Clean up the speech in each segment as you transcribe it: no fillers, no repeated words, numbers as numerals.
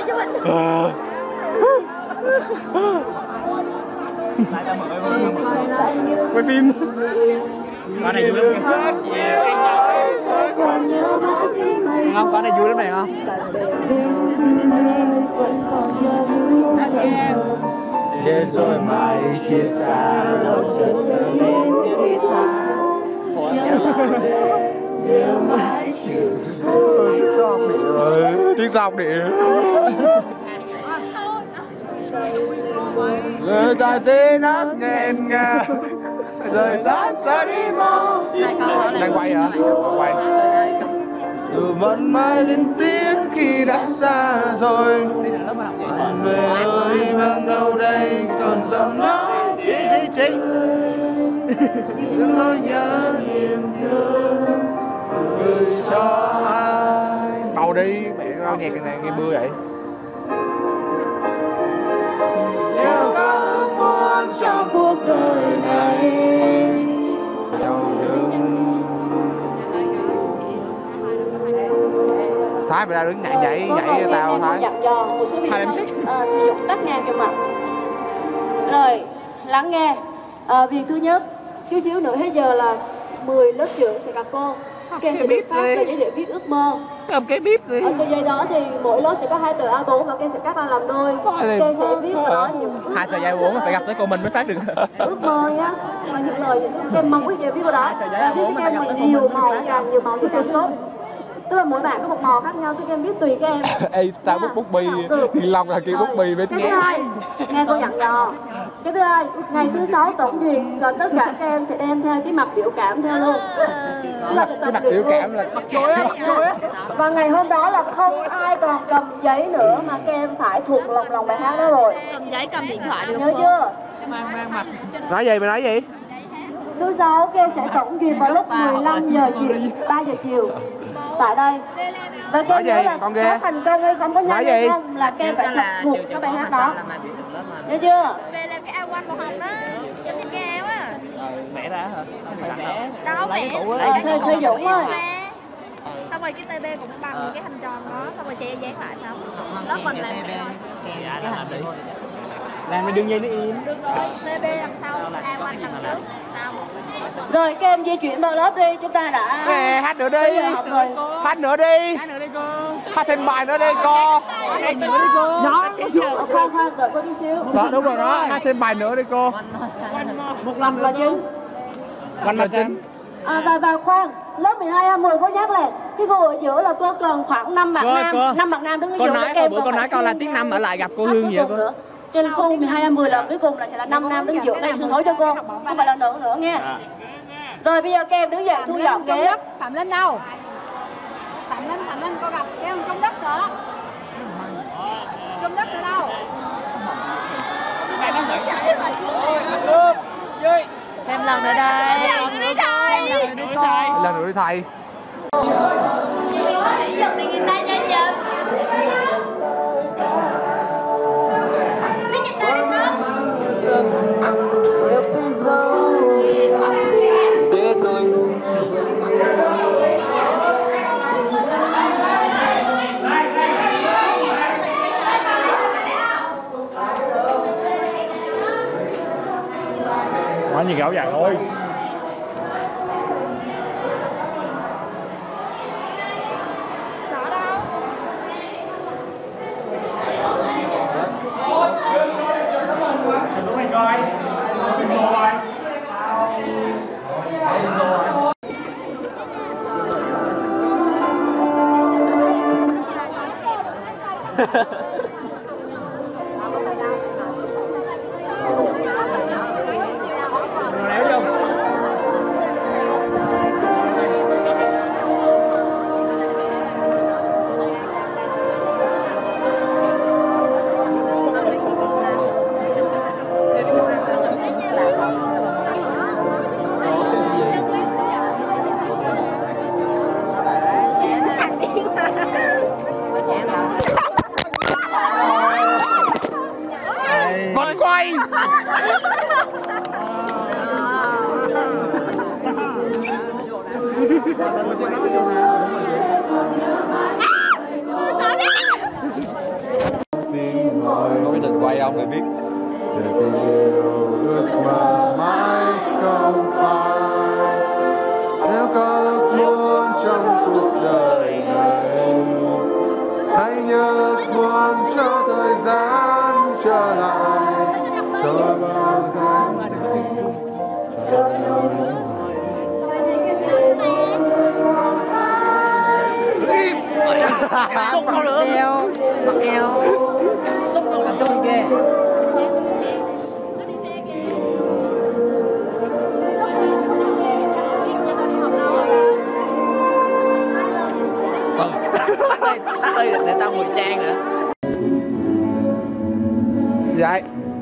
cho mình. Quay phim. Con này vui lắm kìa. Không, con này vui lắm này không? Để rồi mai chia xa đâu chợt trở nên thiết tha. Nhớ mãi chịu Tiếng sọc đi. Người ta tin hát nghẹn ngào, rồi sát sẽ đi mau. Đang quay hả? Quay. Dù vẫn mãi lên tiếng khi đã xa rồi. Về ơi mang đâu đây còn giọng nói chỉ đừng nói nhớ niềm thương gửi cho ai. Bầu đi, mẹ bao nhạc cái này nghe bưa vậy. Nếu có ước muốn trong cuộc đời này Thái mày ra đứng nhảy nhảy tao Thái. Dặn dò một số biện pháp thể dục tắt ngang cho mặt. Rồi lắng nghe. Việc thứ nhất, chút xíu nữa hết giờ là 10 lớp trưởng sẽ gặp cô. Các em sẽ được phát tờ giấy để viết ước mơ. Cầm cái bíp gì? Ở tờ giấy đó thì mỗi lớp sẽ có 2 tờ A4 và các em sẽ cắt ra làm đôi. Các em sẽ viết vào đó những 2 tờ giấy A4 phải gặp tới cô mình mới phát được. ước mơ nhá, và những lời các em mong ước gì viết vào đó. Và viết các em thì nhiều màu, càng nhiều màu thì càng tốt. Tức là mỗi bạn có một màu khác nhau, các em viết tùy các em. Ê, tao bút bi, Long là kia bút bi bên nghe. Cái thứ hai, nghe cô dặn dò. Cái thứ hai, ngày thứ 6 tổng duyệt, rồi tất cả các em sẽ đem theo cái mặt biểu cảm theo luôn. Cái mặt biểu cảm là mặt chối á. Và ngày hôm đó là không ai còn cầm giấy nữa mà các em phải thuộc lòng bài hát đó rồi. Cầm giấy, cầm điện thoại được nhớ chưa? Mang mặt. Nói gì mày nói gì? Thứ 6 các em sẽ tổng duyệt vào lúc 15 giờ chiều, 3 giờ chiều. Tại đây. Và các em nhớ là hát thành công hay không có nhanh hay không là các em phải tập thuộc cái bài hát đó. Nhớ chưa? về làm cái ao quanh màu hồng đó, giống như cái ao á. Vẽ ra hả? Vẽ. Đâu vẽ. Thuê Dũng ơi. Xong rồi cái TB cũng bằng cái hình tròn đó, xong rồi che dán lại sao? Lớp mình làm cái thôi. Dạ làm đi. Làm mình đừng dây nó im. Được rồi, TB đằng sau, ao quanh đằng trước. Sao? Rồi các em di chuyển vào lớp đi, chúng ta đã hát nữa đi. Hát nữa đi. Hát nữa đi cô. Hát thêm bài nữa đi cô. Hát nữa đi cô. Đó, khoan đợi cô chút xíu. Đó đúng rồi đó, hát thêm bài nữa đi cô. Một lần là chính. One là chính. Và khoan, lớp 12A10 có nhắc là cái cô ở giữa là cô cần khoảng 5 bạn nam, 5 bạn nam đứng ở giữa các em. Con nói con là tiếng 5 ở lại gặp cô Hương vậy cô. Trên khu 12A10 là cuối cùng là sẽ là 5 nam đứng giữa đây sân khấu cho cô, không phải là nữ nữa nghe. Rồi bây giờ các em đứng dậy thu dọn ghế. Phạm Linh đâu? Phạm Linh cô gặp cái ông trong đất kìa. Trong đất ở đâu? Thêm lần nữa đây. Lần nữa đi thầy. Lần nữa đi thầy. Giật thì người ta cho chụp. Biết chụp tay Nói gì gạo vàng thôi. Con quay. tình yêu ước mơ mãi không phai. Nếu có ước muốn trong cuộc đời này, hãy nhớ ước muốn cho thời gian trở lại, cho bao tháng ngày, cho nhau những Cảm xúc đâu nữa. Mặc eo. Cảm xúc đâu là vui ghê. Tắt đi để tao ngồi trang hả? vậy.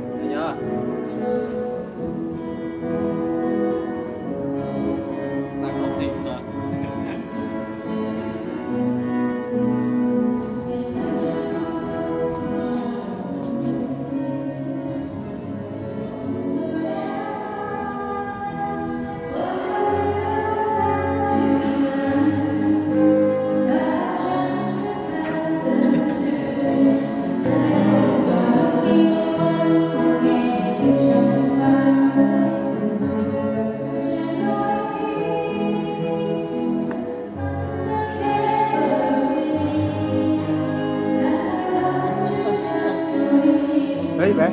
Đấy bé.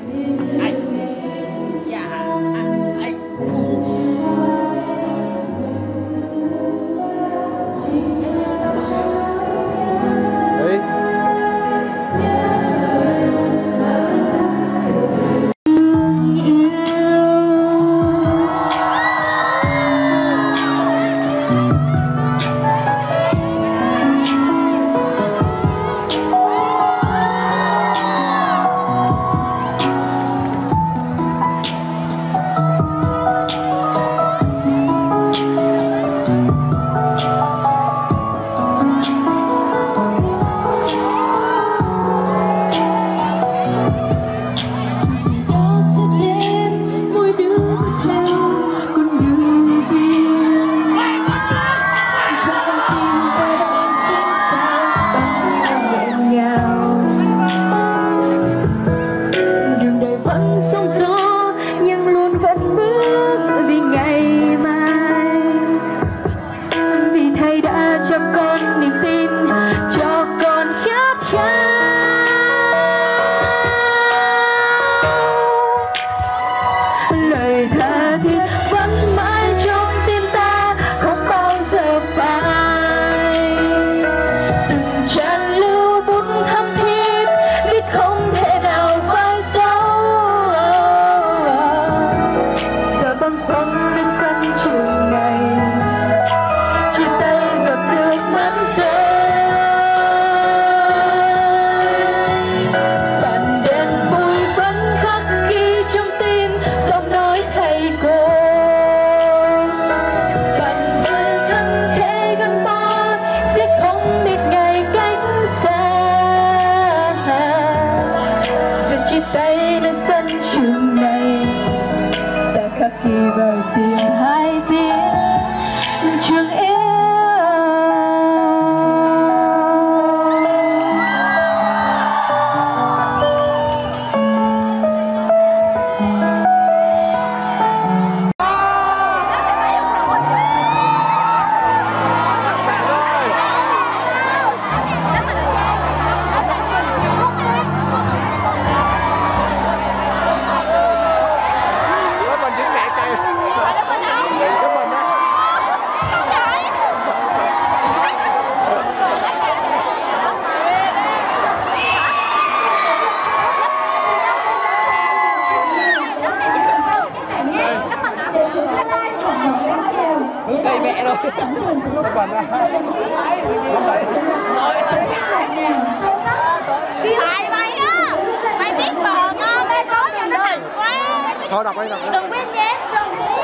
Cây mẹ rồi. Thầy mày á, mày biết bờ ngon, mày cố cho nó đừng quá. Thôi đọc đi. Đừng quên nhé.